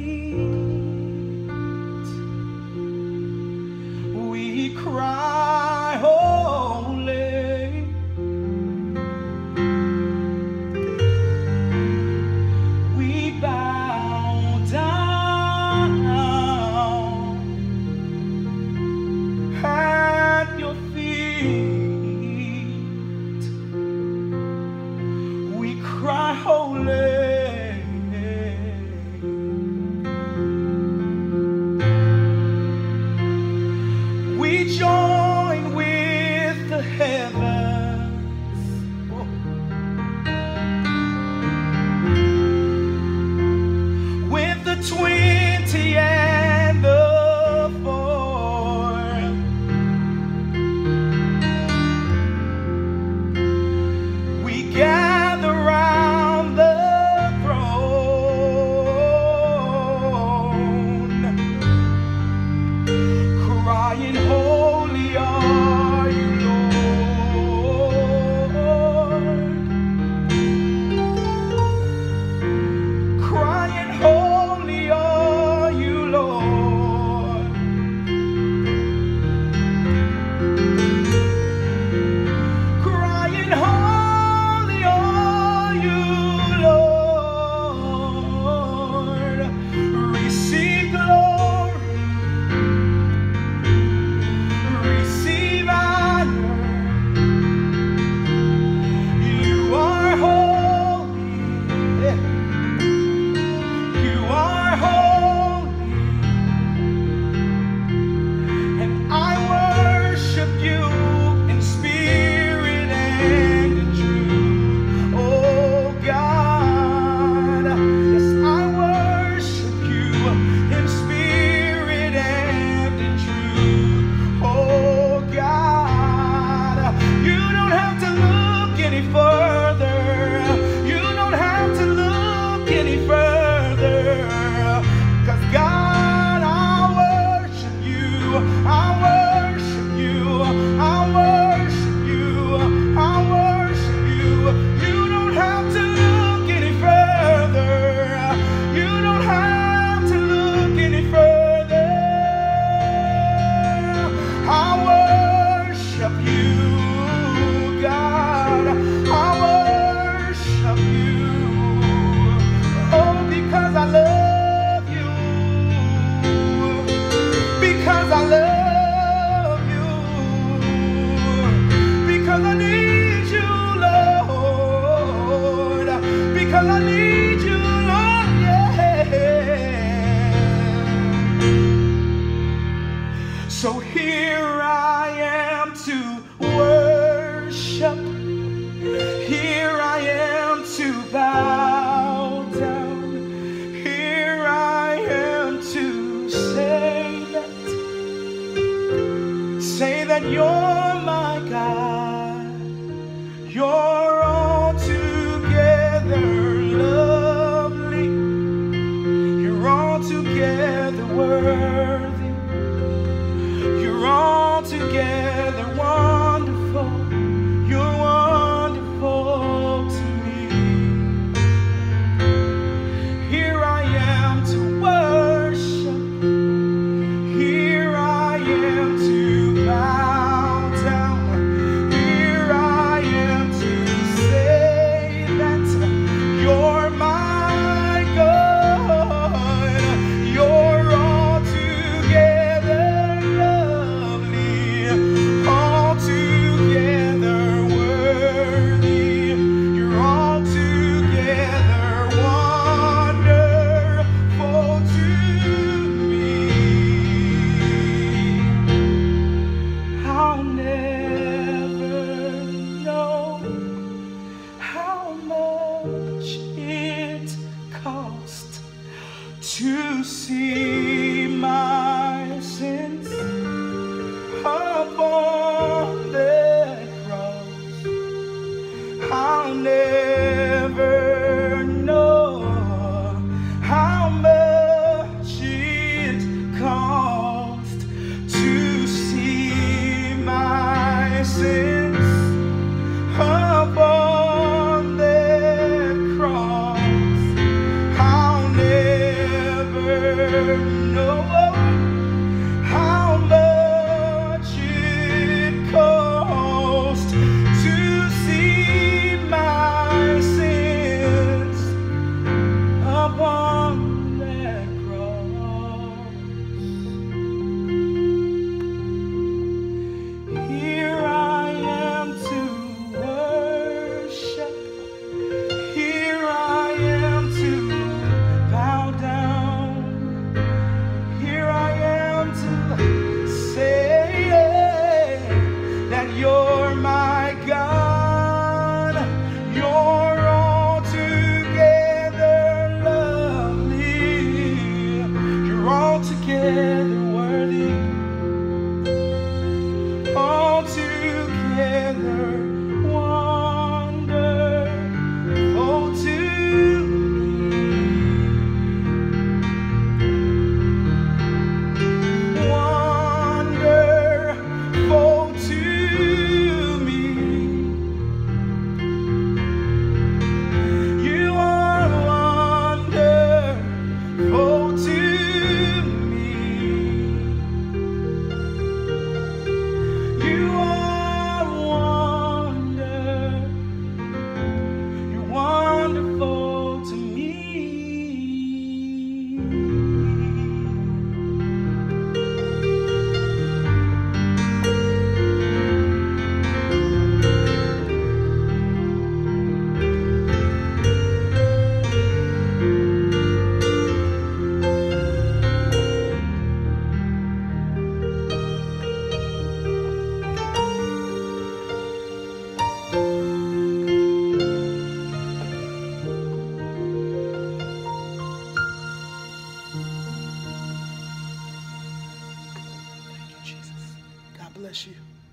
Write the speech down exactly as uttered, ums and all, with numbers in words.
we cry holy. We bow down at your feet. We cry holy. We join with the heavens, whoa, with the twenty and the four. We gather round the throne, crying, holy are you, Lord. Crying, holy are you, Lord. Crying, holy are you, Lord. Receive glory, receive honor. You are holy. You are holy. And I worship you in spirit and in truth. Oh God, yes, I worship you in spirit and in truth. Oh God, you don't have to look any further. You don't have to look any further. 'Cause God, I worship you. I worship you. I worship you. I worship you. You don't have to look any further. You don't have to look any further. I worship you, God. I worship you. Oh, because I love you. Because I love you. Because I need you, Lord. Because I need you, Lord, yeah. So here I am to worship. Here I am to bow down. Here I am to say that, say that you're my God. You're altogether lovely. You're altogether worthy. You're altogether wonderful. You're wonderful to me. Here I am to worship. Here I am to bow down. Here I am to say that you're my God. You're altogether lovely. bless you.